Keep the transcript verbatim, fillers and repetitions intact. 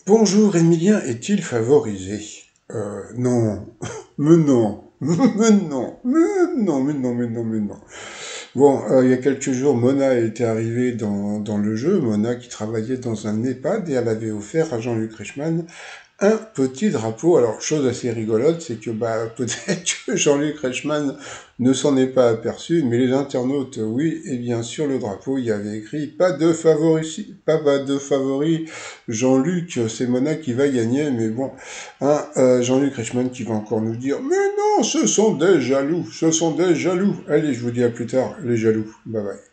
Bonjour, Emilien est-il favorisé? Euh, non. Mais non. Mais non. Mais non, mais non, mais non, mais non. Bon, euh, il y a quelques jours, Mona était arrivée dans, dans le jeu. Mona qui travaillait dans un EHPAD et elle avait offert à Jean-Luc Reichmann un petit drapeau. Alors, chose assez rigolote, c'est que bah, peut-être que Jean-Luc Reichmann ne s'en est pas aperçu, mais les internautes, oui, et bien sur le drapeau, il y avait écrit pas de favori, pas, pas de favori. Jean-Luc, c'est Mona qui va gagner, mais bon, hein, euh, Jean-Luc Reichmann qui va encore nous dire, mais non, ce sont des jaloux, ce sont des jaloux. Allez, je vous dis à plus tard, les jaloux. Bye bye.